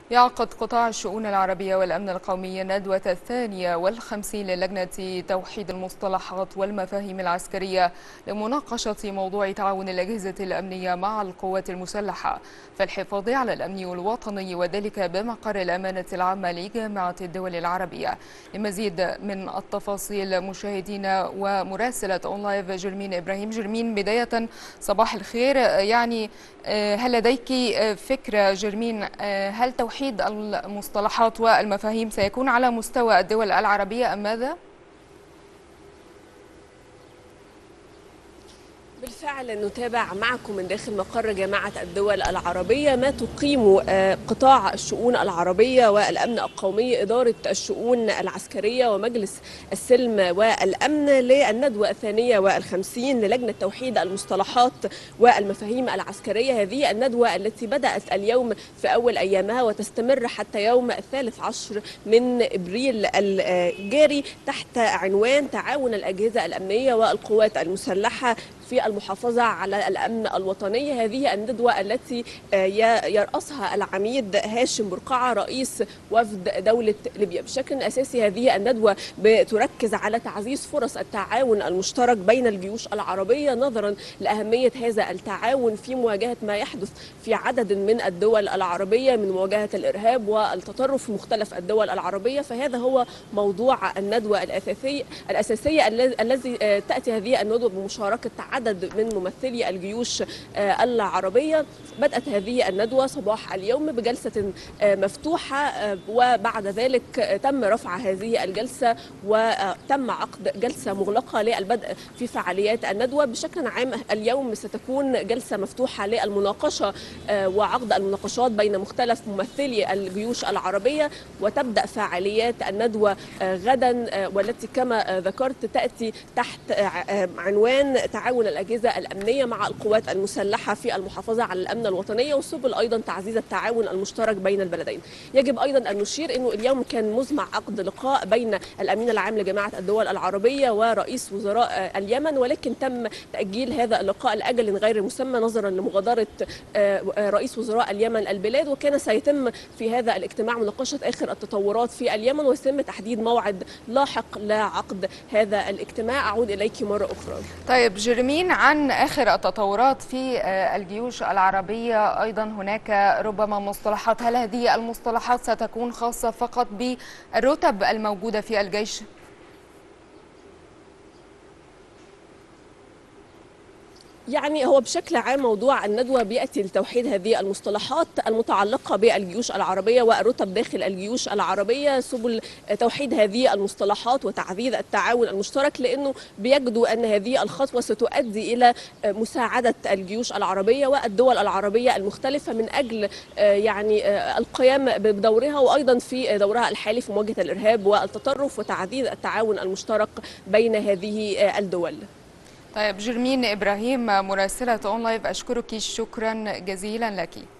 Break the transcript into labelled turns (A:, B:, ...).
A: يعقد قطاع الشؤون العربية والأمن القومي الندوة 52 للجنة توحيد المصطلحات والمفاهيم العسكرية لمناقشة موضوع تعاون الأجهزة الأمنية مع القوات المسلحة في الحفاظ على الأمن الوطني، وذلك بمقر الأمانة العامة لجامعة الدول العربية. لمزيد من التفاصيل مشاهدينا ومراسلة أونلايف جرمين إبراهيم. جرمين، بداية صباح الخير. هل لديك فكرة جرمين، هل توحيد المصطلحات والمفاهيم سيكون على مستوى الدول العربية أم ماذا؟
B: بالفعل نتابع معكم من داخل مقر جامعة الدول العربية ما تقيم قطاع الشؤون العربية والأمن القومي إدارة الشؤون العسكرية ومجلس السلم والأمن للندوة 52 للجنة توحيد المصطلحات والمفاهيم العسكرية. هذه الندوة التي بدأت اليوم في أول أيامها وتستمر حتى يوم 13 من إبريل الجاري تحت عنوان تعاون الأجهزة الأمنية والقوات المسلحة في المحافظة على الأمن الوطني. هذه الندوة التي يرأسها العميد هاشم برقعة رئيس وفد دولة ليبيا. بشكل أساسي هذه الندوة بتركز على تعزيز فرص التعاون المشترك بين الجيوش العربية نظرا لأهمية هذا التعاون في مواجهة ما يحدث في عدد من الدول العربية من مواجهة الإرهاب والتطرف في مختلف الدول العربية. فهذا هو موضوع الندوة الأساسية الذي تأتي هذه الندوة بمشاركة عدد من ممثلي الجيوش العربية. بدأت هذه الندوة صباح اليوم بجلسة مفتوحة، وبعد ذلك تم رفع هذه الجلسة وتم عقد جلسة مغلقة للبدء في فعاليات الندوة. بشكل عام اليوم ستكون جلسة مفتوحة للمناقشة وعقد المناقشات بين مختلف ممثلي الجيوش العربية، وتبدأ فعاليات الندوة غدا، والتي كما ذكرت تأتي تحت عنوان تعاون الأجهزة الأمنية مع القوات المسلحة في المحافظة على الأمن الوطني وسبل أيضا تعزيز التعاون المشترك بين البلدين. يجب أيضا أن نشير أنه اليوم كان مزمع عقد لقاء بين الأمين العام لجامعة الدول العربية ورئيس وزراء اليمن، ولكن تم تأجيل هذا اللقاء لأجل غير مسمى نظرا لمغادرة رئيس وزراء اليمن البلاد. وكان سيتم في هذا الاجتماع مناقشة آخر التطورات في اليمن ويتم تحديد موعد لاحق لعقد هذا الاجتماع. أعود إليك مرة أخرى.
A: طيب جرمين، عن آخر التطورات في الجيوش العربية، أيضا هناك ربما مصطلحات، هل هذه المصطلحات ستكون خاصة فقط بالرتب الموجودة في الجيش؟
B: يعني هو بشكل عام موضوع الندوة بيأتي لتوحيد هذه المصطلحات المتعلقة بالجيوش العربية والرتب داخل الجيوش العربية، سبل توحيد هذه المصطلحات وتعزيز التعاون المشترك، لأنه بيجدوا أن هذه الخطوة ستؤدي إلى مساعدة الجيوش العربية والدول العربية المختلفة من أجل القيام بدورها وأيضا في دورها الحالي في مواجهة الإرهاب والتطرف وتعزيز التعاون المشترك بين هذه الدول.
A: طيب جرمين إبراهيم، مراسلة أونلايف، أشكرك شكرا جزيلا لك.